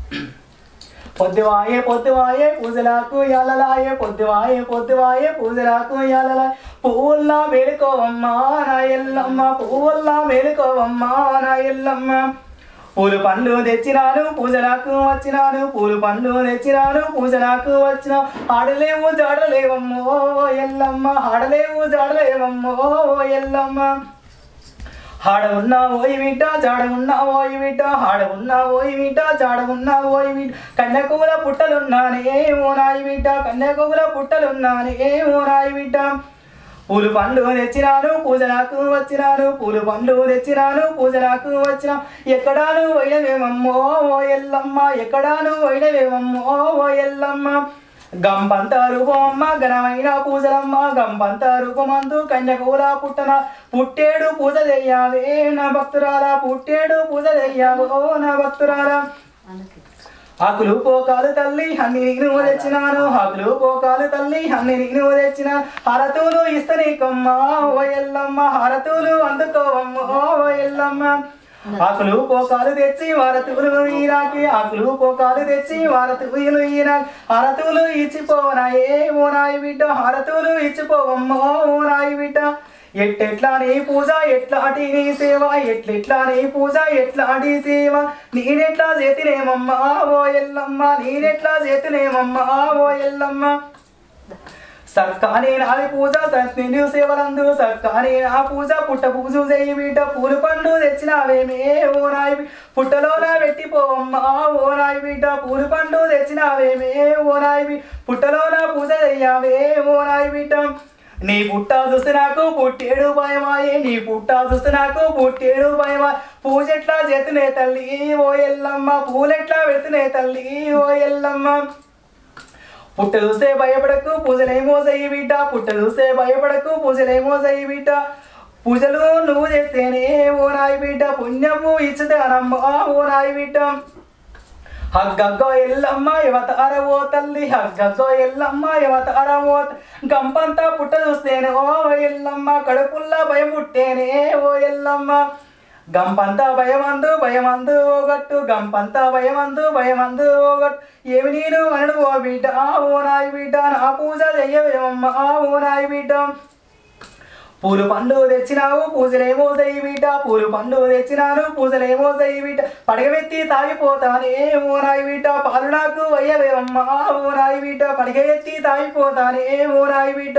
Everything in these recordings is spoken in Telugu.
పొద్దువాయే పొద్దువాయే పూజలకు యాలలాయే పొద్దువాయే పూజలకు యాలలాయే పువ్వుల్లా మేలుకోవమ్మా నా ఎల్లమ్మ పువ్వుల్లా మేలుకోవమ్మా నా ఎల్లమ్మ పూలు పండ్లు తెచ్చినాను పూజలకు వచ్చినాను పూలు పండ్లు తెచ్చినాను పూజలకు వచ్చిన ఆడలేవు జాడలేవమ్మో ఎల్లమ్మ ఆడలేవు జాడలేవమ్మో ఎల్లమ్మ हाड़ उन्ना वोई बिड्डा जाड़ उन्ना वोई बिड्डा हाड़ उन्ना वोई बिड्डा जाड़ उन्ना वोई बिड्डा कन्याकुला पुट्टलुन्नाने ओ नाई बिड्डा कन्याकुला पुट्टलुन्नाने ओ नाई बिड्डा పూలు పండ్లు తెచ్చినాను పూజలకు వచ్చినాను పూలు పండ్లు తెచ్చినాను పూజలకు వచ్చిన ఎక్కడాను వైనవేమమ్మో ఓ ఎల్లమ్మ ఎక్కడాను వైనవేమమ్మో ఓ ఎల్లమ్మ గంపంత రూపమ్మ ఘనమైన పూజలమ్మ గంపంత రూపమందు కన్యకూల పుట్టన పుట్టేడు పూజ చెయ్యావే నా భక్తురాలా పుట్టేడు పూజ చెయ్యావో నా భక్తురాలా ఆకులు పోకాలు తల్లి అన్ని నేను తెచ్చినాను ఆకులు పోకాలు తల్లి అన్ని నేను తెచ్చిన హారతులు ఇస్తనీకమ్మా ఓ ఎల్లమ్మ హారతులు అందుకోవమ్మ ఓ ఎల్లమ్మ ఆకులు పోకాలు తెచ్చి వారతులు ఈరాకి ఆకులు పోకాలు తెచ్చి వారతులు ఈరాకి హారతులు ఇచ్చిపోనాయే ఓ నాయి బిడ్డ హారతులు ఇచ్చిపోవమ్మ ఓ నాయి బిడ్డ ఎట్లెట్లా నీ పూజ ఎట్లాంటి నీ సేవ ఎట్లెట్లా నీ పూజ ఎట్లాంటి సేవ నేనెట్లా చేతినేమమ్మా ఓ ఎల్లమ్మ నేనెట్లా చేతినేమమ్మా ఓ ఎల్లమ్మ సక్కానే నాది పూజ సత్యను సేవలందు సక్కానే నా పూజ పుట్ట పూజ చేయి బిడ్డ పూలు పండు తెచ్చినావేమే ఓ నాయి పుట్టలోన పెట్టిపోవమ్మా ఓ నాయి బిడ్డ పూలు పండు తెచ్చినావేమే ఓ నాయి పుట్టలోన పూజ చెయ్యావే ఓ నాయి బిడ్డ నీ పుట్ట చూస్తే నాకు పుట్టేడు భయమాయే నీ పుట్ట చూస్తే నాకు పుట్టేడు భయమా పూజ ఎట్లా చేతునే తల్లి ఓ ఎల్లమ్మ పూలెట్లా పెడుతునే తల్లి ఓ ఎల్లమ్మ పుట్ట చూస్తే భయపడకు పూజలేమో చెయ్యి బిడ్డ పుట్ట చూస్తే భయపడకు పూజలేమో చెయ్యి బిడ్డ పూజలు నువ్వు చేస్తేనే ఓ నాయి బిడ్డ పుణ్యము ఇచ్చుతానమ్మ ఓ నాయి బిడ్డ హగ్గగ్గో ఎల్లమ్మ యువతారవో తల్లి హగ్గగ్గో ఎల్లమ్మ యువతారవో గంపంతా పుట్ట చూస్తేనే ఓ ఎల్లమ్మ కడుపుల్లా భయం పుట్టేనే ఓ ఎల్లమ్మ గంపంతా భయమందు ఓగట్టు గంపంతా భయమందు ఓగట్టు ఏమి నేను అనడు ఓ బిడ్డ ఓ నాయి బిడ్డ నా పూజ చెయ్యవేమమ్మ ఓ నాయి బిడ్డ పూలు పండు తెచ్చినావు పూజలేమో చెయ్యి బిడ్డ పూలు పండు తెచ్చినాను పూజలేమో చెయ్యి బిడ్డ పడగవెత్తి తాగిపోతానే ఓ నాయి బిడ్డ పాలు నాకు వయ్యవేమమ్మ ఓ నాయి బిడ్డ పడగెత్తి తాగిపోతానే ఓ నాయి బిడ్డ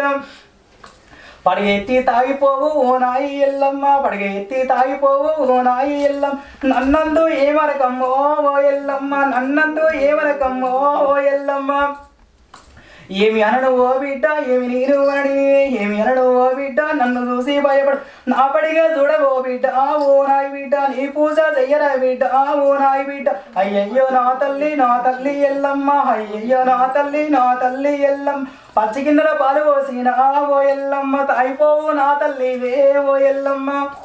పడగెత్తి తాగిపోవు ఓ నాయి ఎల్లమ్మ పడగెత్తి తాగిపోవు ఓ నాయి ఎల్లమ్మ నన్నందు ఏమరకమ్మో ఓ ఎల్లమ్మ నన్నందు ఏమరకమ్మో ఓ ఎల్లమ్మ ఏమి అనడు ఓ బిడ్డ ఏమి నేను అని ఏమి అనడు ఓ బిడ్డ నన్ను చూసి భయపడు నా పడిగా చూడవో బిడ్డ ఓ నాయి బిడ్డ నీ పూజ చెయ్యరా బిడ్డ ఓ నాయి బిడ్డ అయ్యయ్యో నా తల్లి ఎల్లమ్మ అయ్యయ్యో నా తల్లి ఎల్లమ్మ పచ్చి గిన్నెల పాలు పోసిన ఓ ఎల్లమ్మ తాయిపోవు నా తల్లివే ఓ ఎల్లమ్మ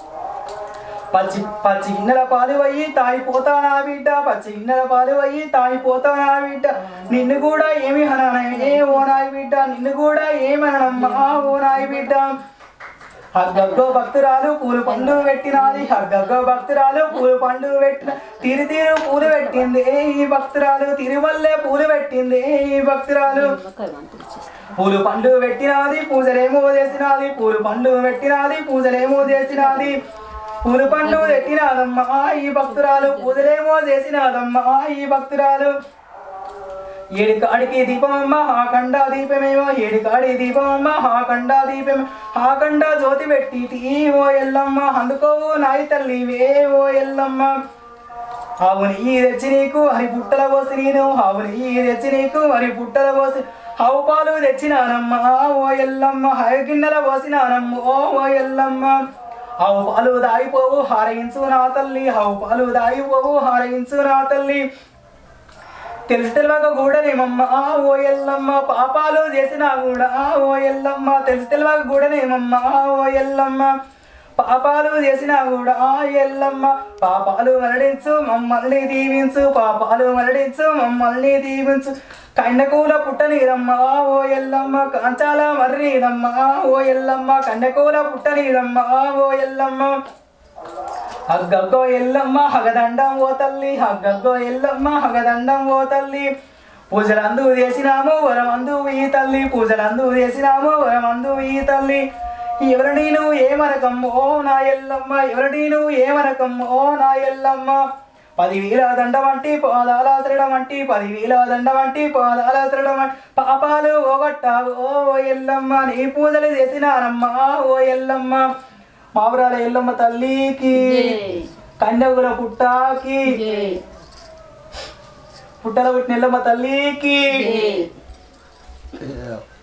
పచ్చి గిన్నెల పాలు అయ్యి తాయిపోతానా బిడ్డ పచ్చి గిన్నెల పాలు అయ్యి తాయిపోతానా బిడ్డ నిన్ను కూడా ఏమి అననే ఓ నాయి బిడ్డ నిన్ను కూడా ఏమనమ్మా ఓ నాయి బిడ్డ హగ్గగ్గో భక్తురాలు పూలు పండు పెట్టినది హగ్గగ్గో భక్తురాలు పూలు పండు పెట్టిన తీరు పూలు పెట్టింది ఈ భక్తురాలు తిరువల్లే పూలు పెట్టింది ఈ భక్తురాలు పూలు పండు పెట్టినది పూజలేమో చేసినది పూలు పండు పెట్టినది పూజలేమో చేసినది పూలు పండు పెట్టినాదమ్మా ఈ భక్తురాలు పూజలేమో చేసినాదమ్మా ఈ భక్తురాలు ఏడికాడికి దీపమమ్మ ఆకండ దీపమేమో ఏడికాడి దీపమమ్మ ఆకండ దీపమే ఆకండ జ్యోతి పెట్టి ఓ ఎల్లమ్మ అందుకోవు నాయి తల్లివే ఓ ఎల్లమ్మ ఆవు నెయ్యి తెచ్చి నీకు హరి పుట్టల పోసి నేను ఆవు నెయ్యి తెచ్చి నీకు హరి పుట్టల పోసి ఆవు పాలు తెచ్చినానమ్మా ఓ ఎల్లమ్మ హరి గిన్నెల పోసినానమ్మ ఓ ఎల్లమ్మ ఆవు పాలు దాగిపోవు హారగించు నా తల్లి ఆవు పాలు దాగిపోవు హారగించు నా తల్లి తెలిసి తెలియక కూడానేమమ్మ ఓ ఎల్లమ్మ పాపాలు చేసినా కూడా ఓ ఎల్లమ్మ తెలిసి తెలియక కూడానేమమ్మ ఓ ఎల్లమ్మ పాపాలు చేసినా కూడా ఎల్లమ్మ పాపాలు వెల్లడించు మమ్మల్ని దీవించు పాపాలు వెల్లడించు మమ్మల్ని దీవించు కన్యకూల పుట్టనీరమ్మ ఓ ఎల్లమ్మ కాంచాల మర్రీరమ్మ ఓ ఎల్లమ్మ కన్యకూల పుట్టనీరమ్మ ఓ ఎల్లమ్మ హగ్గగ్గో ఎల్లమ్మ హగదండం ఓ తల్లి హగ్గగ్గో ఎల్లమ్మ హగదండం ఓ తల్లి పూజలందు చేసినాము వరమందు ఈ తల్లి పూజలందు చేసినాము వరమందు ఈ తల్లి ఎవరు నేను ఏమనకమ్మో నా ఎల్లమ్మ ఎవరు నేను ఏమనకమ్మో నా ఎల్లమ్మ 10,000 దండమంటి పాదాల శ్రడమంటి 10,000 దండమంటి పాదాల శ్రడమంటి పాపాలు ఓగొట్టావు ఓ ఎల్లమ్మ నీ పూజలు చేసినానమ్మా ఓ ఎల్లమ్మ మావరాల ఎల్లమ్మ తల్లికి కన్యగుల పుట్టాకి పుట్టల పుట్టిన ఎల్లమ్మ తల్లికి